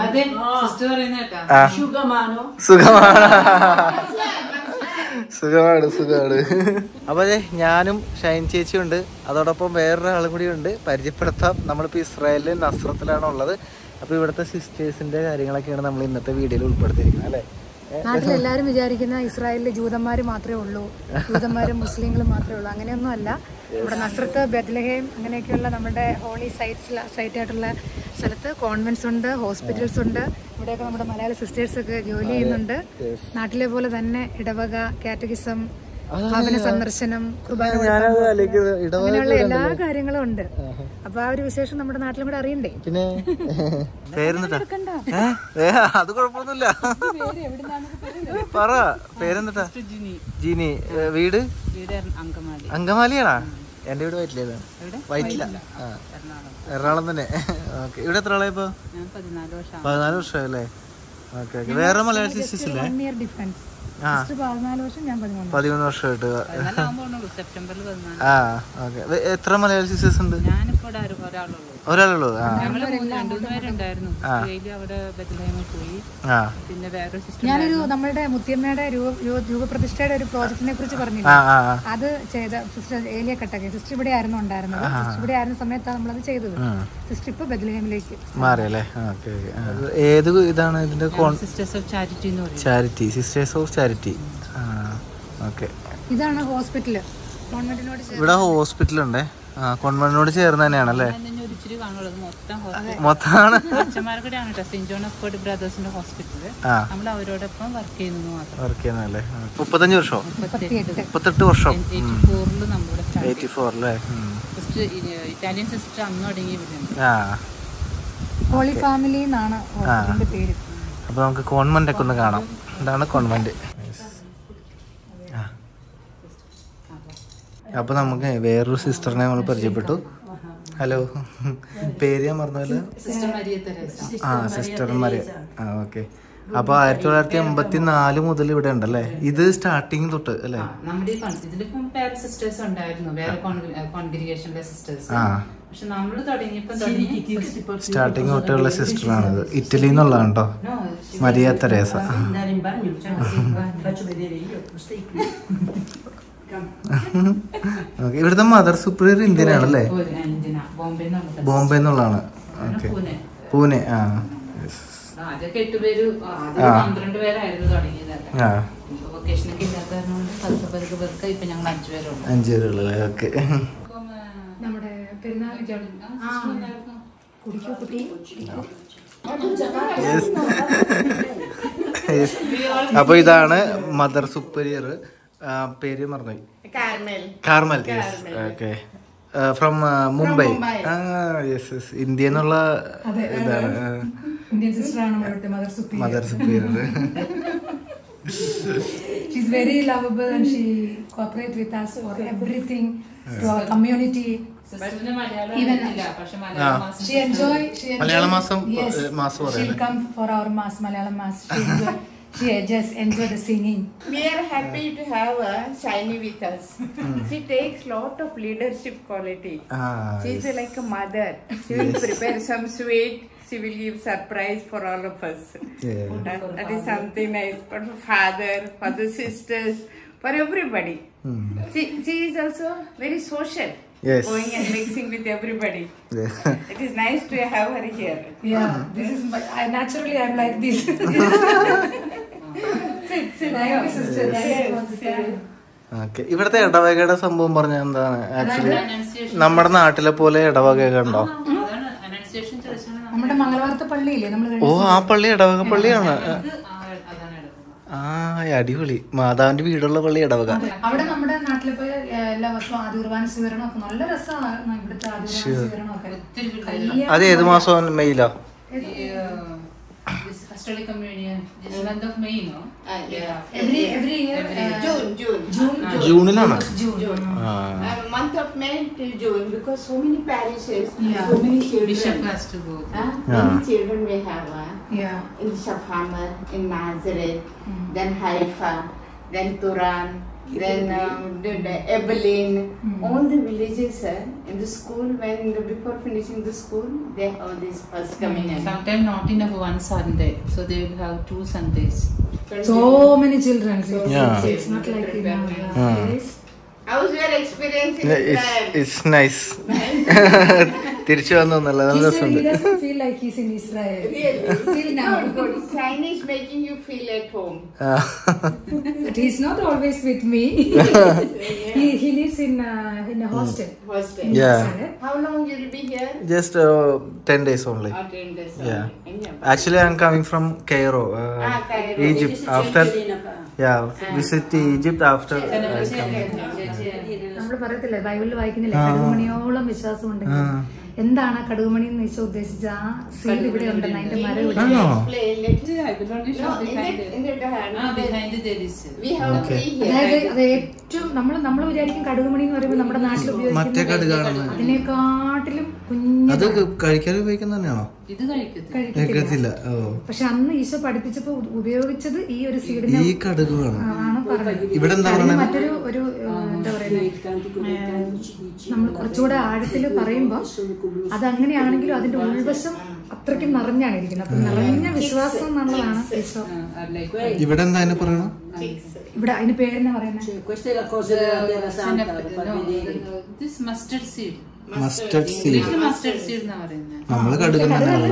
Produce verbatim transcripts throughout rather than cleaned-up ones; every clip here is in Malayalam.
സുഖമാണ് സുഖമാണ്. അപ്പൊ അതെ ഞാനും ഷൈൻ ചേച്ചിയും ഉണ്ട്, അതോടൊപ്പം വേറൊരാളും കൂടി ഉണ്ട്, പരിചയപ്പെടുത്താം. നമ്മളിപ്പോ ഇസ്രായേലിലെ നസ്രത്തിലാണ് ഉള്ളത്. അപ്പൊ ഇവിടുത്തെ സിസ്റ്റേഴ്സിന്റെ കാര്യങ്ങളൊക്കെയാണ് നമ്മൾ ഇന്നത്തെ വീഡിയോയിൽ ഉൾപ്പെടുത്തിയിരിക്കുന്നത് അല്ലെ. നാട്ടിലെല്ലാരും വിചാരിക്കുന്ന ഇസ്രായേലിലെ ജൂതന്മാര് മാത്രമേ ഉള്ളൂ, ജൂതന്മാരും മുസ്ലിങ്ങളും മാത്രമേ ഉള്ളൂ. അങ്ങനെയൊന്നും അല്ല. ഇവിടെ നസ്രത്ത്, ബെത്ലഹേം അങ്ങനെയൊക്കെയുള്ള നമ്മുടെ ഹോളി സൈറ്റ്സ് സൈറ്റ് ആയിട്ടുള്ള സ്ഥലത്ത് കോൺവെന്റ്സ് ഉണ്ട്, ഹോസ്പിറ്റൽസ് ഉണ്ട്. ഇവിടെയൊക്കെ നമ്മുടെ മലയാള സിസ്റ്റേഴ്സ് ഒക്കെ ജോലി ചെയ്യുന്നുണ്ട്. നാട്ടിലെ പോലെ തന്നെ ഇടവക, കാറ്റഗിസം, ഭവന സന്ദർശനം, കുർബാന, അങ്ങനെയുള്ള എല്ലാ കാര്യങ്ങളും ഉണ്ട്. അപ്പൊ ആ ഒരു വിശേഷം നമ്മുടെ നാട്ടിലും കൂടെ അറിയണ്ടേ. പിന്നെ അത് കുഴപ്പമൊന്നുമില്ല, പറ പേരെന്താ? ജിനി. വീട് അങ്കമാലിയാണാ? എന്റെ വീട് വയറ്റിലേതാ? വയറ്റില. എറണാകുളം തന്നെ. ഓക്കെ. ഇവിടെ എത്ര ആളാ ഇപ്പൊ? പതിനാല് വർഷമല്ലേ? Okay okay. വേറെ മലയാള സിസ്റ്റേഴ്സ് ഇല്ലേ? പതിമൂന്ന് വർഷമായിട്ട്. ആ ഓക്കെ. എത്ര മലയാള സിസ്റ്റേഴ്സ് ഉണ്ട്? ഒരാളുള്ളൂ. ഞാനൊരു നമ്മളുടെ മുത്തിയമ്മയുടെ രൂപപ്രതിഷ്ഠയുടെ ഒരു പ്രോജക്റ്റിനെ കുറിച്ച് പറഞ്ഞില്ല, അത് ചെയ്ത സിസ്റ്റർ ഏലിയ കട്ടക്കെ. സിസ്റ്റർ ഇവിടെ ആയിരുന്നു ഉണ്ടായിരുന്നത്. സിസ്റ്റർ ഇവിടെ ആയിരുന്ന സമയത്താണ് നമ്മളത് ചെയ്തത്. സിസ്റ്റർ ഇപ്പൊ ബെത്ലഹേമിലേക്ക് മാറിയല്ലേ. ഏത് ഇതാണ് ഇതിന്റെ? Charity, sisters of charity. Okay. ഇതാണ് ഹോസ്പിറ്റല്. ഇവിടെ ഹോസ്പിറ്റലുണ്ടേ. കോൺവെന്റിനോട് ചേർന്ന് തന്നെയാണല്ലേ? മൊത്തമാണ്. വർക്ക് ചെയ്യുന്നല്ലേ? മുപ്പത്തഞ്ച് വർഷം മുപ്പത്തെട്ട് വർഷം എയ്റ്റി ഫോറിലെ ഇറ്റാലിയൻ സിസ്റ്റർ അന്ന് തുടങ്ങി. ഹോളി ഫാമിലി എന്നാണ് പേര്. അപ്പൊ നമുക്ക് കോൺവെന്റ് ഒക്കെ ഒന്ന് കാണാം. ഇതാണ് കോൺവെന്റ്. അപ്പൊ നമുക്ക് വേറൊരു സിസ്റ്ററിനെ നമ്മൾ പരിചയപ്പെട്ടു. ഹലോ, പേര് ഞാൻ പറഞ്ഞല്ലോ. ആ സിസ്റ്റർ മരിയ. ആ ഓക്കെ. അപ്പൊ ആയിരത്തി തൊള്ളായിരത്തി എൺപത്തി നാല് മുതൽ ഇവിടെ ഉണ്ടല്ലേ? ഇത് സ്റ്റാർട്ടിങ് തൊട്ട് അല്ലേ? സ്റ്റാർട്ടിങ് തൊട്ടുള്ള സിസ്റ്ററാണിത്. ഇറ്റലിയിൽ നിന്നുള്ളതാണ് കേട്ടോ, മരിയ തെരേസ. ഇവിടുത്തെ മദർ സുപ്രീയർ ഇന്ത്യൻ ആണല്ലേ? ബോംബെ എന്നുള്ളതാണ്. ഓക്കെ. പൂനെ. ആ അഞ്ചു പേരുള്ളല്ലേ? ഓക്കെ. അപ്പൊ ഇതാണ് മദർ സുപ്പീരിയർ. പേര് മറന്നു. കാർമൽ. ഓക്കെ. ഫ്രം മുംബൈ. ആ യെസ് യെസ്. ഇന്ത്യ എന്നുള്ള ഇതാണ് mother superior. She's very lovable and she cooperates with us for everything, to our community. Even she enjoy she Malayalam Masam. Yes, she'll come for our mass, Malayalam mass. She enjoy She just enjoy the singing. We are happy to have a Shiny with us. She takes lot of leadership quality. Ah, She's yes. like a mother. She will yes. prepare some sweet. She will give surprise for all of us. Yeah. That, that is something nice. But for father, for the sisters, for everybody. Mm. She, she is also very social. Yes. Going and mixing with everybody. Yeah. It is nice to have her here. Yeah, this is my, I naturally I'm like this. Sit, sit. Thank you, sister. Okay. ഇവിടുത്തെ ഇടവകയുടെ സംഭവം പറഞ്ഞാൽ എന്താണ്? ആക്ച്വലി നമ്മുടെ നാട്ടിലെ പോലെ ഇടവക ഉണ്ടോ? നമ്മുടെ മംഗളവാർത്ത പള്ളിയില്ലേ നമ്മള്? ഓ, ആ പള്ളി ഇടവക പള്ളിയാണ്. ആ അടിപൊളി. മാതാവിന്റെ വീടുള്ള പള്ളി ഇടവക. അവിടെ നമ്മുടെ നാട്ടിലെ പോലെ എല്ലാ വർഷവും ആദ്യ കുർബാന സ്വീകരണം ഒക്കെ നല്ല രസമാണ്. ഇവിടുത്തെ ആദ്യ കുർബാന സ്വീകരണം ഒക്കെ. അത് ഏത് മാസം? മെയിലോ? Apostolic Communion, this month of May, no? Uh, yeah. Every every year. Every uh, June, June. June. June. June. June. Ah. Uh, month of May till June, because so many parishes, yeah. so many children. Bishop has to go. Uh, yeah. Many children we have. Uh, yeah. In Shafhamar, in Nazareth, mm. then Haifa, then Turan, then um, the, the Evelyn, mm. all the villages uh, in the school, when the, before finishing the school, they have this first communion. Sometimes not enough one Sunday, so they will have two Sundays. So many children. So yeah. it's, it's not like in our place. How's your experience in Israel? It's, it's nice. തിരിച്ചു വന്നൊന്നല്ല നല്ല രസമുണ്ട്. He doesn't feel like he's in Israel. Really? Till now. Good. Chinese making you feel at home. But he's not always with me. he he lives in uh, in a hostel. Mm. Hostel. In yeah. Israel. How long you will be here? Just uh, ten days only. Oh, ten days. Yeah. Only. Actually, I'm coming from Cairo, uh, ah, Cairo. Egypt. After yeah, visit Egypt after. നമ്മൾ പറയത്തില്ലേ ബൈബിളിൽ വായിക്കുന്നില്ല കടുകുമണിയോളം വിശ്വാസം ഉണ്ടെങ്കിൽ എന്താണ് കടുകുമണി എന്ന് വെച്ചാൽ ഉദ്ദേശിച്ച ആ സീഡ് ഇവിടെ ഉണ്ടെന്ന് അതിന്റെ മരം അതായത് അത് ഏറ്റവും നമ്മൾ നമ്മൾ വിചാരിക്കും കടുകുമണി എന്ന് പറയുമ്പോൾ നമ്മുടെ നാട്ടിൽ ഉപയോഗിക്കുന്നത് അതിനെക്കാട്ടിലും കുഞ്ഞു കഴിക്കാൻ ഉപയോഗിക്കുന്ന തന്നെയാണോ? ഇത് കഴിക്കത്തില്ല. പക്ഷെ അന്ന് ഈശോ പഠിപ്പിച്ചപ്പോ ഉപയോഗിച്ചത് ഈ ഒരു സീഡിനെ ഈ കടുകാണ് ആണ് പറഞ്ഞത്. ഇവിടെ മറ്റൊരു ഒരു എന്താ പറയുന്നത്, നമ്മൾ കുറച്ചുകൂടെ ആഴത്തില് പറയുമ്പോ അത് അങ്ങനെയാണെങ്കിലും അതിന്റെ ഉൾവശം അത്രയ്ക്കും നിറഞ്ഞാണ് ഇരിക്കുന്നത്. അപ്പൊ നിറഞ്ഞ വിശ്വാസം എന്നുള്ളതാണ് ഈശോ. ഇവിടെ എന്താ അതിനെ പറയണം? ഇവിടെ അതിന് പേരെന്നാ പറയുന്നത്? Mustard seed. മസ്റ്റർഡ് സീഡ് എന്നാ പറയുന്നത്. നമ്മള് കടുക്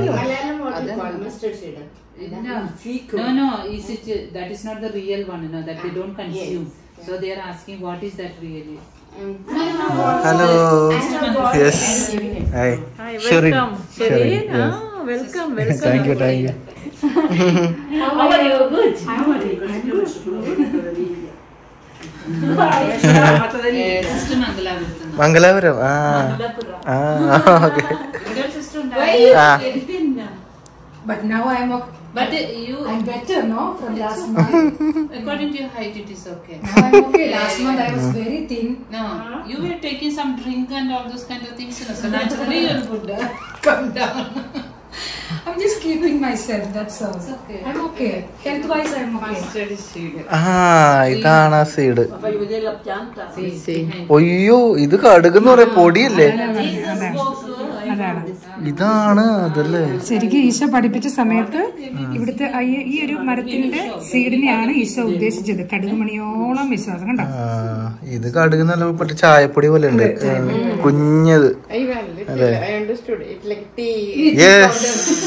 No, no, is it, that is not the real one, you know, that they don't consume. Yes. So they are asking what is that really? Hello. Yes. Hi. Hi, welcome. Sherin. Yes. Ah, welcome, welcome. Thank you, thank you. How are you? Good. I'm good. Mangalapuram. ആ ആ okay. But now I am okay. But uh, you, I'm better, no? From last month. According to your height, it is okay. Now I'm okay. Last month I was very thin. No, you were taking some drink and all those kind of things, you know, so naturally you would uh, come down. I'm just keeping myself, that's all. It's okay. I'm okay. Health wise, I'm okay. ആ ഇതാണ് ആ സീഡ്. ഒയ്യോ ഇത് കടുകെന്ന് പറയാ പൊടിയല്ലേ? ഇതാണ് അതല്ലേ? ശരിക്കും ഈശോ പഠിപ്പിച്ച സമയത്ത് ഇവിടുത്തെ ഈ ഒരു മരത്തിന്റെ സീഡിനെയാണ് ഈശോ ഉദ്ദേശിച്ചത്. കടുകുമണിയോളം വിശ്വാസം കണ്ടോ? ഇത് കടുക് നല്ല മറ്റേ ചായപ്പൊടി പോലെ ഉണ്ട്, കുഞ്ഞത്. അതെ. യെസ്.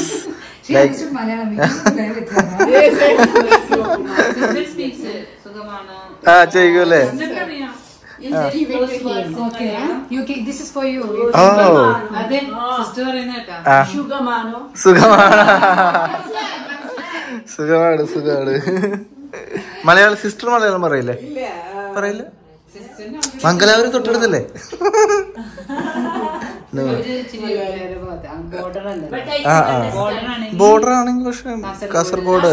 ആ ചെയ്യൂല്ലേ? സുഖമാണ് സുഖമാണ്. മലയാളം സിസ്റ്റർ മലയാളം പറയില്ലേ? പറയില്ല. മംഗലാപുരം തൊട്ടടുത്തല്ലേ? ആ ആ ബോർഡർ ആണെങ്കിൽ പക്ഷെ Kasaragod.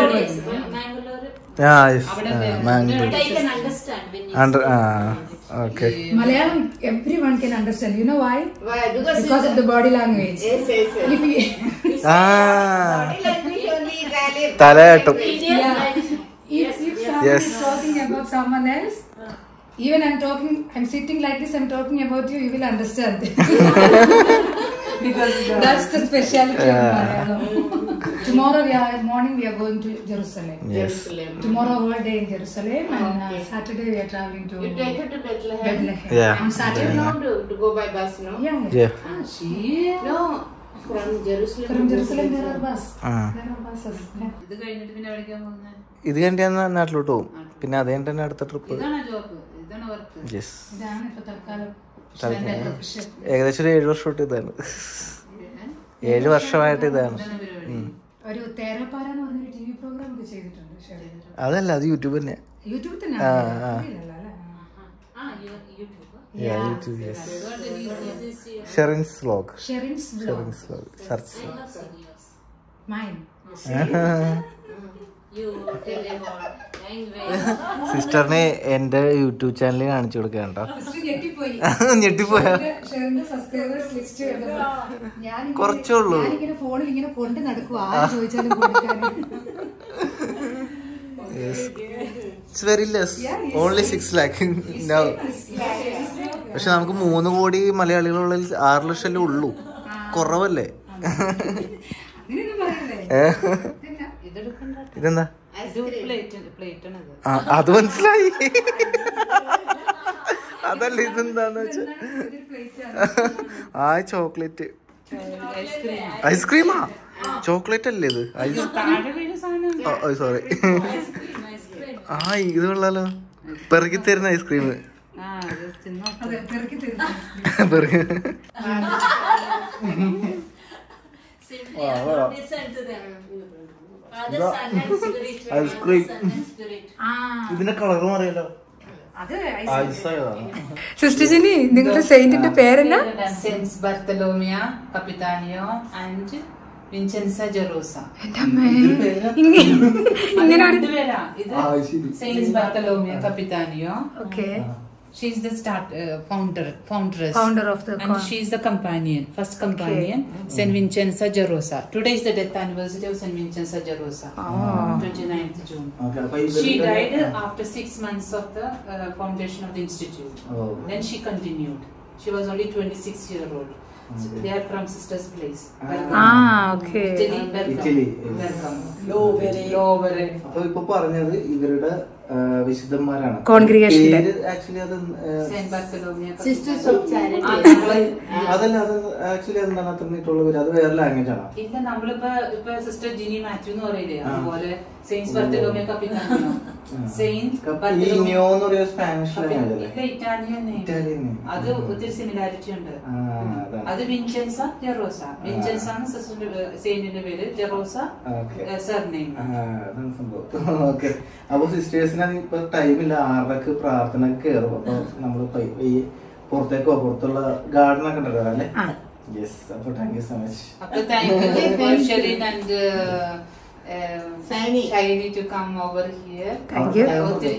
Malayalam everyone can understand. You know why? Why? Because, because of the body language. Yes, yes, yes. If we ah. Talayatum. Yeah. If if someone yes. is talking about someone else, even I'm talking, I'm sitting like this, I'm talking about you, you will understand. Because that's the speciality yeah. of Malayalam. Tomorrow we are morning we are going to Jerusalem. Yes. Jerusalem. Tomorrow whole day in Jerusalem oh, and okay. uh, Saturday we are traveling to. You take her to Bethlehem. Bethlehem. Yeah. On Saturday. Yeah. No, to, to go by bus, no. Yeah. Yeah. yeah. Ah, she. No. From Jerusalem. From Jerusalem there are bus. Ah. There are buses. ഇത് കഴിഞ്ഞിട്ട് പിന്നെ എവിടേക്കാ പോകുന്നത്? ഇത് കഴിഞ്ഞാൽ നാട്ടിലോട്ട് പോകും. പിന്നെ അത് കഴിഞ്ഞിട്ട് തന്നെ അടുത്ത ട്രിപ്പ്. ഇതാണ് ജോബ്, ഇതാണ് വർക്ക്. യെസ്. ഇതാണ് ഇപ്പോ തൽക്കാലം. ഏകദേശം ഒരു ഏഴ് വർഷമായിട്ട് ഇതാണ്. ഏഴ് വർഷമായിട്ട് ഇതാണ്. ഒരു തേരപ്പാര എന്ന് പറഞ്ഞൊരു ടി വി പ്രോഗ്രാം ഒക്കെ ചെയ്തിട്ടുണ്ട്. അതല്ല, അത് യൂട്യൂബ് തന്നെ. യൂട്യൂബ് തന്നെ. Sherin's vlog. Sherin's vlog. Search. Mine. സിസ്റ്ററിനെ എന്റെ യൂട്യൂബ് ചാനലിൽ കാണിച്ചു കൊടുക്കാൻ കേട്ടോ. ഞെട്ടിപ്പോയാ? കുറച്ചേ ഉള്ളൂ. ഫോണിൽ ഇങ്ങനെ കൊണ്ട് നടക്കും, ആരും ചോദിച്ചാലും കൊടുക്കാൻ. It's very less, only six lakh. പക്ഷെ നമുക്ക് മൂന്ന് കോടി മലയാളികളുള്ളിൽ ആറ് ലക്ഷമല്ലേ ഉള്ളൂ, കുറവല്ലേ? ഇതെന്താ? അത് മനസ്സിലായി. അതല്ല, ഇതെന്താന്ന് വെച്ചാ ആ ചോക്ലേറ്റ് ഐസ്ക്രീമാ? ചോക്ലേറ്റ് അല്ലേ ഇത്? Ice sorry. ആ ഇത് കൊള്ളാലോ, പെറുക്കി തരുന്ന ഐസ്ക്രീം. ഐസ്ക്രീം ഇതിന്റെ കളറും അറിയാലോ. സിസ്റ്റർ ജിനി, നിങ്ങളുടെ സെയിന്റിന്റെ പേരെന്നാ? Saint Bartholomea Capitanio and Vincenza Gerosa. ഇങ്ങനെ രണ്ടുപേരാ. ഇത് Saint Bartholomea Capitanio. Okay. She is the start uh, founder, foundress. Founder of the. And she is the companion, first companion, okay. Saint Vincenza Gerosa. Today is the death anniversary of Saint Vincenza Gerosa. Oh. twenty-ninth June. Okay. She died after six months of the uh, foundation of the institute. Oh. Then she continued. She was only twenty-six year old. So they are from Sister's Place. Welcome. Ah, okay. Italy. Welcome. Italy. Welcome. Lovere. Lovere. So, ഇപ്പൊ പറഞ്ഞത് ഇവരുടെ വിശുദ്ധന്മാരാണ്. കോൺഗ്രിഗേഷന്റെ ആക്ച്വലി അത് Saint Bartholomea sisters of charity. അതല്ല, അത് ആക്ച്വലി എന്താണ് അത്രന്നിട്ടുള്ളവര്? അത് വേറെ ലാംഗ്വേജ് ആണോ? ഇല്ല, നമ്മളിപ്പോ ഇപ്പൊ സിസ്റ്റർ ജിനി മാത്യു എന്ന് പറയില്ലേ, അതുപോലെ Saint Bartholomea Capitanio, Saint Bartolomeo എന്ന് പറയുന്ന സ്പാനിഷ് ലാംഗ്വേജ് അല്ലേ? Italian name. അത് ഒത്തിരി സിമിലാരിറ്റി ഉണ്ട്. അത് വിൻസെൻസ ജെറോസ. വിൻസെൻസ ആണ് സിസ്റ്ററിന്റെ സെയിന്റിന്റെ പേര്, ജെറോസ സർനെയിം. ഓക്കെ. അപ്പൊ സിസ്റ്റേഴ്സിന് ഇപ്പൊ ടൈമില്ല, ആറരക്ക് പ്രാർത്ഥന കയറും. അപ്പൊ നമ്മളിപ്പോ ഈ പുറത്തേക്കോ പുറത്തുള്ള ഗാർഡൻ ഒക്കെ ഉണ്ടല്ലോ അല്ലേ? യെസ്. അപ്പൊ താങ്ക് യു സോ മച്ച്. അപ്പൊ thank you Sherin and Shiny to come over here. Thank you. ഒത്തിരി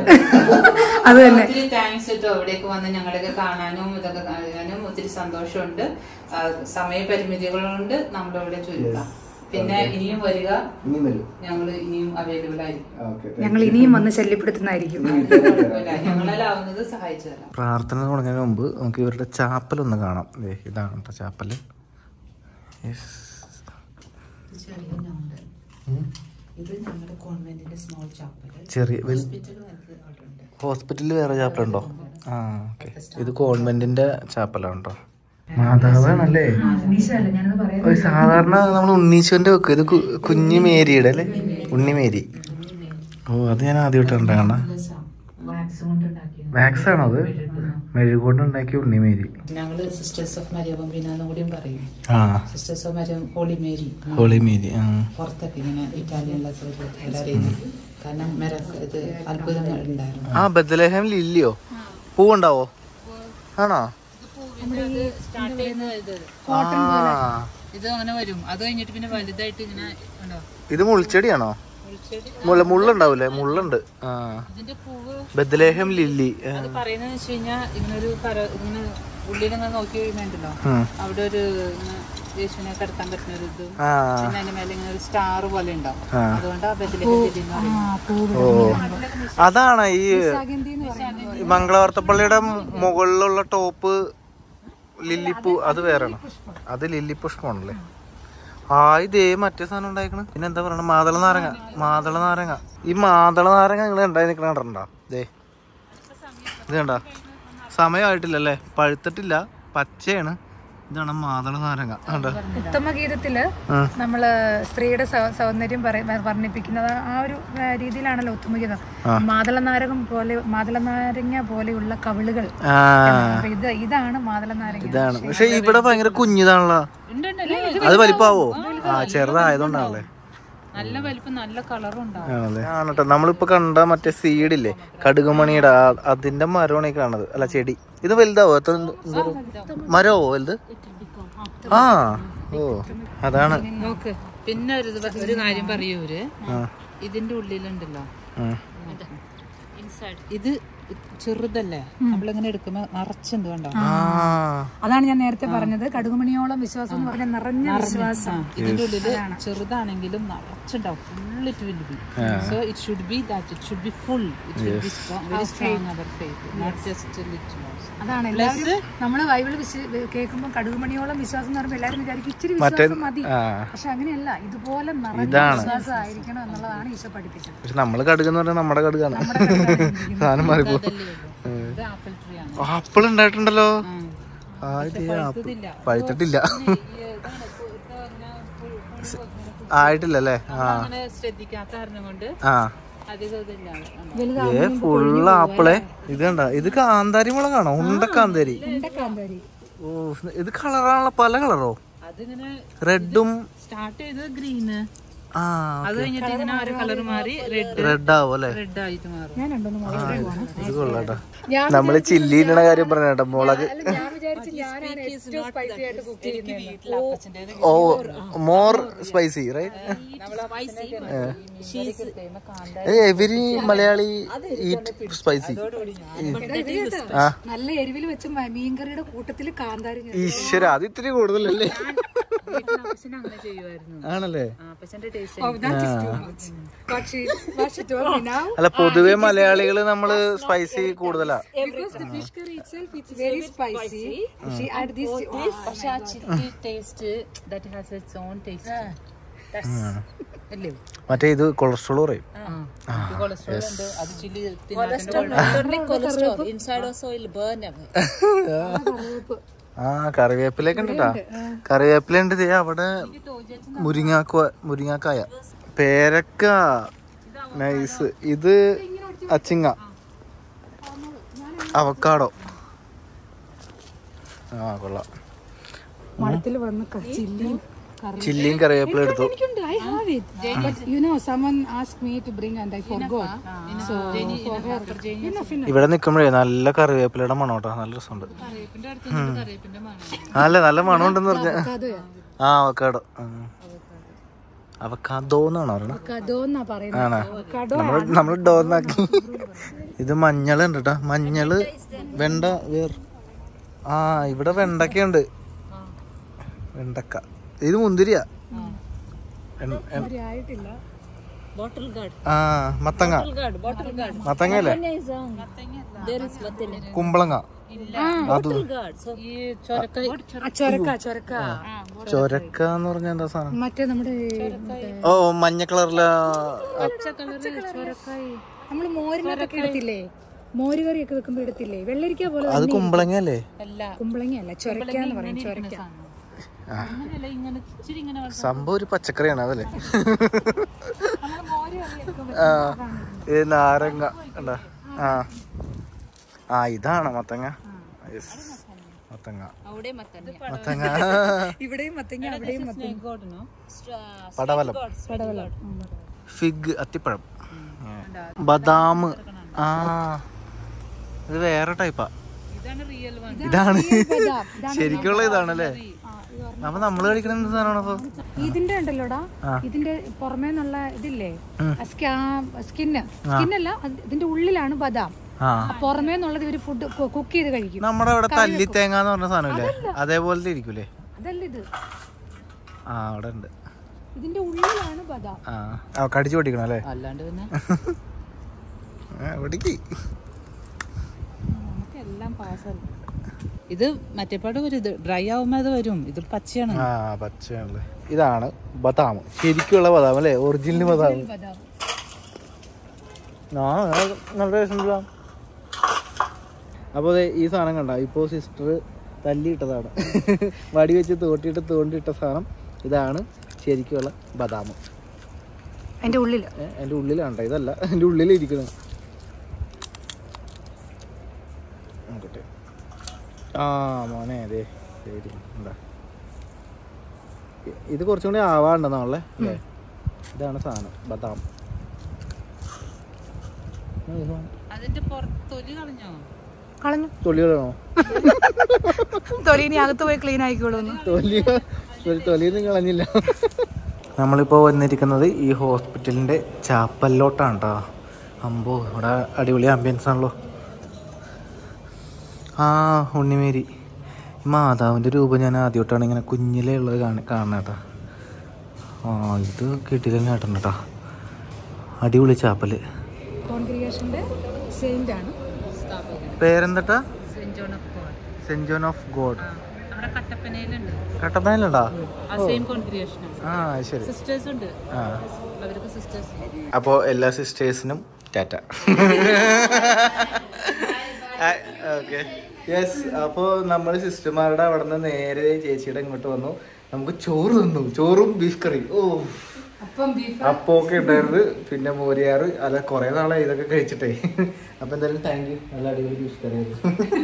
താങ്ക്സ് കേട്ടോ, ഇവിടേക്ക് വന്ന് ഞങ്ങളൊക്കെ കാണാനും ഇതൊക്കെ കാണാനും ഒത്തിരി സന്തോഷമുണ്ട്. സമയപരിമിതികളുണ്ട്, നമ്മളിവിടെ ചുരുക്കാം. പിന്നെ ഇനിയും വരിക, ഞങ്ങൾ ഇനിയും അവൈലബിൾ ആയിരിക്കും. ഞങ്ങൾ ഇനിയും വന്ന് ശല്യപ്പെടുത്തുന്നതായിരിക്കും. ഞങ്ങളാവുന്നത് സഹായിച്ചു തരാം. പ്രാർത്ഥന തുടങ്ങുന്നതിന് മുമ്പ് നമുക്ക് ഇവരുടെ ചാപ്പൽ ഒന്ന് കാണാം. ഇതാണ് കേട്ടോ ചാപ്പല്. ചെറിയ ഹോസ്പിറ്റലിൽ വേറെ ചാപ്പലുണ്ടോ? ആ ഓക്കെ. ഇത് കോൺവെന്റിന്റെ ചാപ്പലാണ് കേട്ടോ. മാതാവാണല്ലേ? സാധാരണ നമ്മൾ ഉണ്ണീശോന്റെ വെക്കും. ഇത് കുഞ്ഞു മേരിയുടെ അല്ലേ? ഉണ്ണിമേരി. ഓ, അത് ഞാൻ ആദ്യമായിട്ട് കണ്ടാണ്. വാക്സ് ആണോ അത്? മെഴുകൊണ്ട് ഉണ്ടാക്കിയ ഉണ്ണിമേരി. ഞങ്ങള് സിസ്റ്റേഴ്സ് ഓഫ് മരിയ പമ്പിനാന്നും കൂടിയും പറയും. ആ, sisters of Maria holy Mary. Holy Mary. പുറത്തൊക്കെ ഇങ്ങനെ ഇറ്റാലിയനിലൊക്കെ കാരണം ഇത് അത്ഭുതങ്ങൾ ഉണ്ടായിരുന്നു. ആ, ബെത്ലഹേം ലില്ലിയോ പൂവുണ്ടാവോ? ആണോ? ഇത് അങ്ങനെ വരും. അത് കഴിഞ്ഞിട്ട് പിന്നെ വലുതായിട്ട് ഇങ്ങനെ ഉണ്ടോ? ഇത് മുൾച്ചെടിയാണോ? മുള്ള മുള്ളുണ്ടാവൂലേ? മുള്ളുണ്ട്. ആ, ഇതിന്റെ പൂവ് ബെത്ലഹേം ലില്ലി. അത് പറയുന്നത് വെച്ച് കഴിഞ്ഞാൽ ഇങ്ങനൊരു ഇങ്ങനെ ഉള്ളിലിങ്ങനെ നോക്കി കഴിയുമ്പോണ്ടല്ലോ, അവിടെ ഒരു യേശുവിനെ കടത്താൻ പറ്റുന്ന ഒരു ഇത്, പിന്നെ അതിന്റെ മേലെ ഇങ്ങനെ ഒരു സ്റ്റാർ പോലെ ഉണ്ടാവും. അതുകൊണ്ട് ആ ബെത്ലഹേം ലില്ലി എന്ന് പറയുന്നത്. ഓ, അതാണ് ഈ മംഗളവാർത്തപ്പള്ളിയുടെ മുകളിലുള്ള ടോപ്പ് ലില്ലിപ്പൂ. അത് വേറെയാണ്. അത് ലില്ലി പുഷ്പമാണല്ലേ? ആ, ഇതേ മറ്റേ സാധനം ഉണ്ടായിക്കണ്. പിന്നെ എന്താ പറയണ? മാതള നാരങ്ങ. മാതള നാരങ്ങ. ഈ മാതള നാരങ്ങ നിങ്ങൾ ഉണ്ടായി നിൽക്കണ കണ്ടിട്ടുണ്ടോ? ദേ ഇത് കണ്ട, സമയമായിട്ടില്ലല്ലേ, പഴുത്തിട്ടില്ല, പച്ചയാണ്. ഇതാണ് മാതള നാരങ്ങ. ഉത്തമ ഗീതത്തില് നമ്മള് സ്ത്രീയുടെ സൗന്ദര്യം വർണ്ണിപ്പിക്കുന്നത് ആ ഒരു രീതിയിലാണല്ലോ ഉത്തമ ഗീതം. മാതള നാരകം പോലെ, മാതള നാരങ്ങ പോലെയുള്ള കവിളുകൾ. ഇത് ഇതാണ് മാതള നാരങ്ങ. ഇതാണ്. പക്ഷെ ഇവിടെ ഭയങ്കര കുഞ്ഞിതാണല്ലോ. അത് വലിപ്പാവോ? ആ, ചെറുതായതുകൊണ്ടാണല്ലേ. നല്ല വലിപ്പം, നല്ല കളറും ആണല്ലേ? ആണട്ടോ. നമ്മളിപ്പോ കണ്ട മറ്റേ സീഡില്ലേ, കടുകുമണിയുടെ, അതിന്റെ മരമാണ് ഈ കാണുന്നത്. അല്ല, ചെടി. ഇത് വലുതാവോ? എത്ര മരമോ വലുത്? ആ, ഓ, അതാണ്. നോക്ക്. പിന്നെ ഒരു ഒരു കാര്യം പറയൂര്, ഇതിന്റെ ഉള്ളിലുണ്ടല്ലോ, ഇത് ചെറുതല്ലേ, നമ്മളിങ്ങനെ എടുക്കുമ്പോ നിറച്ചുണ്ട് കണ്ടോ. അതാണ് ഞാൻ നേരത്തെ പറഞ്ഞത്, കടുകുമണിയോളം വിശ്വാസം എന്ന് പറഞ്ഞാൽ നിറഞ്ഞ വിശ്വാസം. ഇതിന്റെ ഉള്ളില് ചെറുതാണെങ്കിലും നിറച്ചുണ്ടാവും. Full it will be. So it should be that it should be full. It will be very strong our faith, not just little. അതാണ് എല്ലാവരും നമ്മള് ബൈബിള് കേൾക്കുമ്പോൾ കടുകുമണിയോളം വിശ്വാസം എന്ന് പറയുമ്പോൾ എല്ലാവരും വിചാരിക്കും ഇച്ചിരി വിശ്വാസം മതി. പക്ഷെ അങ്ങനെയല്ല, ഇതുപോലെ നിറഞ്ഞ വിശ്വാസം ആയിരിക്കണം എന്നുള്ളതാണ് ഈശോ പഠിപ്പിച്ചത്. പക്ഷെ നമ്മള് കടുകെന്ന് പറഞ്ഞാൽ നമ്മുടെ കടുകാണ്. സാധനം മാറിപ്പോ. ആപ്പിൾ ഉണ്ടായിട്ടുണ്ടല്ലോ. പഴുത്തിട്ടില്ല, ആയിട്ടില്ലല്ലേ. ശ്രദ്ധിക്കാത്ത കാരണം കൊണ്ട് ഏ ഫുള്ള് ആപ്പിളെ. ഇത് കണ്ട, ഇത് കാന്താരി മുളകാണോ? ഉണ്ട കാന്താരി. ഓ, ഇത് കളറാണല്ലോ, പല കളറോ? റെഡും സ്റ്റാർട്ട് ചെയ്തത് ഗ്രീന്, ആ അത് കഴിഞ്ഞിട്ട് ഇങ്ങനെ ഒരു കളർ മാറി റെഡ് റെഡ് ആവും അല്ലേ? റെഡ് ആയിട്ട് മാറും. ഇത് കൊള്ളാട്ടോ. നമ്മള് ചില്ലിന്റെ കാര്യം പറഞ്ഞേട്ടോ, മുളക്. ഓ, more spicy right. Every Malayali eat spicy. നല്ല എരിവിൽ വെച്ച മീൻകറിയുടെ കൂട്ടത്തില് കാന്താരി. ഈശ്വര, അത് ഇത്തിരി കൂടുതലല്ലേ? ആണല്ലേ? അല്ല, പൊതുവെ മലയാളികള് നമ്മള് സ്പൈസി കൂടുതലാ. മറ്റേ ഇത് കൊളസ്ട്രോൾ പറയും. ആ, കറിവേപ്പിലേക്ക് ഉണ്ട് കേട്ടാ. കറിവേപ്പില ഉണ്ട്. അവിടെ മുരിങ്ങാക്ക മുരിങ്ങാക്കായ, പേരക്ക, നൈസ്. ഇത് അച്ചിങ്ങ, അവക്കാടോ. ആ, കൊള്ളാം. ചില്ലിയും കറിവേപ്പില എടുത്തു. ഇവിടെ നിക്കുമ്പോഴേ നല്ല കറിവേപ്പിലയുടെ മണോട്ടോ, നല്ല രസമുണ്ട്. അല്ല, നല്ല മണമുണ്ടെന്ന് പറഞ്ഞ. ആ, അവക്കാടോ. അവക്കാദോന്നാണോ പറയണത്? ആണോ? നമ്മള് നമ്മള് ഡോന്നാക്കി. ഇത് മഞ്ഞളുണ്ട് കേട്ടോ, മഞ്ഞള്, വെണ്ട. വേർ ആ, ഇവിടെ വെണ്ടക്കയുണ്ട്. വെണ്ടക്ക. ഇത് മുന്തിരിയാ. ആ, മത്തങ്ങ. മത്തങ്ങ അല്ലേ? കുമ്പളങ്ങ. അത് ചൊരക്ക എന്ന് പറഞ്ഞ എന്താ സാധനം? മറ്റേ നമ്മുടെ ഓ, മഞ്ഞ കളറിലെ. നമ്മള് മോരിനൊക്കെ എടുത്തില്ലേ, മോര് കറിയൊക്കെ വെക്കുമ്പോ എടുത്തില്ലേ, വെള്ളരിക്ക പോലെ. അത് കുമ്പളങ്ങ അല്ലേ? കുമ്പളങ്ങ അല്ല, ചൊരക്ക എന്ന് പറയും. ചൊരക്ക സംഭവം ഒരു പച്ചക്കറിയാണ് അതല്ലേ? ആ, ഇത് നാരങ്ങ ഉണ്ടാ. ആ ആ ഇതാണ് മത്തങ്ങ. മത്തങ്ങ മത്തങ്ങ ഇവിടെയും മത്തങ്ങ, അവിടെയും പടവലം. ഫിഗ്, അത്തിപ്പഴം. ബദാം. ആ, ഇത് വേറെ ടൈപ്പാ. ഇതാണ് ശരിക്കുള്ള ഇതാണല്ലേ? അപ്പൊ നമ്മള് കഴിക്കണ എന്ത് സാധനമാണ് അപ്പൊ? ഇതിന്റെ ഉണ്ടല്ലോടാ, ഇതിന്റെ പുറമേന്നുള്ള ഇതില്ലേ, സ്കിന്ന് സ്കിന്നല്ല, ഇതിന്റെ ഉള്ളിലാണ് ബദാം. പുറമേന്നുള്ളത് ഇവര് ഫുഡ് കുക്ക് ചെയ്ത് കഴിക്കും. നമ്മുടെ ഇവിടെ തല്ലി തേങ്ങ എന്ന് പറഞ്ഞ സാധനമില്ലേ, അതേപോലത്തെ ഇരിക്കൂലേ? അതല്ല ഇത്. ആ, അവിടെ ഉണ്ട്. ഇതിന്റെ ഉള്ളിലാണ് ബദാം. ആ, കടിച്ചു പൊട്ടിക്കണം അല്ലേ? അല്ലാണ്ട് പിന്നെ നമുക്കെല്ലാം പാസ്സല്ല. ഇത് മറ്റേപ്പാട് വരും, ഇത് ഡ്രൈ ആവുമ്പോ അത് വരും. ഇത് പച്ചയാണ്. ആ, പച്ചയാണല്ലേ? ഇതാണ് ബദാം, ശരിക്കുള്ള ബദാം അല്ലേ? ഒറിജിനൽ ബദാം. ആ, നല്ല രസമുള്ള. അപ്പോൾ ഈ സാധനം കണ്ട, ഇപ്പോൾ സിസ്റ്റർ തല്ലിയിട്ടതാണ്. വടി വെച്ച് തോട്ടിയിട്ട് തോണ്ടിയിട്ട സാധനം ഇതാണ് ശരിക്കുള്ള ബദാം. എൻ്റെ ഉള്ളിൽ എൻ്റെ ഉള്ളിലാണ്, ഇതല്ല, എൻ്റെ ഉള്ളിലിരിക്കുന്നത്. ആ മോനെ, അതെ ശരി. എന്താ ഇത് കുറച്ചും കൂടി ആവാണ്ടെന്നാണല്ലേ അല്ലേ? ഇതാണ് സാധനം ബദാം. കളഞ്ഞു. തൊലി കളയണോ? തൊലി ഇനി അകത്ത് പോയി ക്ലീൻ ആയിക്കോളൂ. തൊലി തൊലിയൊന്നും കളഞ്ഞില്ല. നമ്മളിപ്പോൾ വന്നിരിക്കുന്നത് ഈ ഹോസ്പിറ്റലിൻ്റെ ചാപ്പലിലോട്ടാണ് കേട്ടോ. അമ്പോ, ഇവിടെ അടിപൊളി ആംബിയൻസ് ആണല്ലോ. ആ ഉണ്ണിമേരി മാതാവിൻ്റെ രൂപം ഞാൻ ആദ്യമായിട്ടാണ് ഇങ്ങനെ കുഞ്ഞിലേ ഉള്ളത് കാണി കാണുന്നത് കേട്ടോ. ആ ഇത് കിട്ടിയില്ല കേട്ടോ കേട്ടോ. അടിപൊളി ചാപ്പല്. പേരെന്തട്ടാ? Saint John of God. കട്ടപ്പനയിലുണ്ടോ? ആ ശരി. അപ്പോൾ എല്ലാ സിസ്റ്റേഴ്സിനും ടാറ്റ. Okay yes. അപ്പോൾ നമ്മൾ സിസ്റ്റർമാരുടെ അവിടെ നിന്ന് നേരെ ചേച്ചിയുടെ ഇങ്ങോട്ട് വന്നു. നമുക്ക് ചോറ് തന്നു, ചോറും ബീഫ് കറി. ഓ അപ്പൊക്കെ ഉണ്ടായിരുന്നു, പിന്നെ മോരിയാറ്. അല്ല കുറെ നാളായി ഇതൊക്കെ കഴിച്ചിട്ടേ. അപ്പൊ എന്തായാലും താങ്ക് യു. നല്ല അടിപൊളി ബീഫ് കറി ആയിരുന്നു.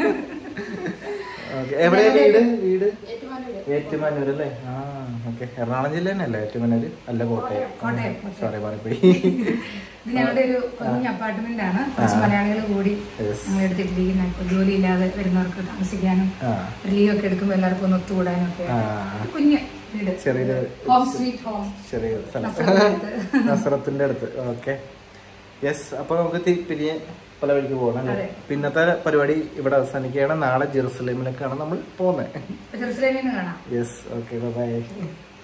ഓക്കെ എവിടെയാ വീട്? വീട് ഏറ്റുമാനൂർ അല്ലേ? ആ ഓക്കെ. എറണാകുളം ജില്ല തന്നെയല്ലേ ഏറ്റുമാനൂര്? അല്ല കോട്ടയം. സോറി പറഞ്ഞുപോയി. ഇത് ഞങ്ങളുടെ ഒരു കുഞ്ഞ് അപ്പാർട്ട്മെന്റ് ആണ്. കുറച്ച് മലയാളികൾ കൂടി ഞങ്ങൾ എടുത്തിട്ടിരിക്കുന്ന ജോലി ഇല്ലാതെ വരുന്നവർക്ക് താമസിക്കാനും ലീവ് ഒക്കെ എടുക്കുമ്പോൾ എല്ലാവർക്കും ഒന്ന് ഒത്തുകൂടാനും ഒക്കെ കുഞ്ഞ് വീട്. ചെറിയൊരു ഹോം സ്വീറ്റ് ഹോം ചെറിയ സ്ഥലം നസ്രത്തിന്റെ അടുത്ത്. Okay yes. അപ്പൊ നമുക്ക് പിരിയെ പല വഴിക്ക് പോകണം അല്ലേ? പിന്നത്തെ പരിപാടി ഇവിടെ അവസാനിക്കുകയാണ്. നാളെ ജെറുസലേമിലേക്കാണ് നമ്മൾ പോകുന്നത്. ജെറുസലേമിൽ നിന്ന് കാണാം. Yes okay by.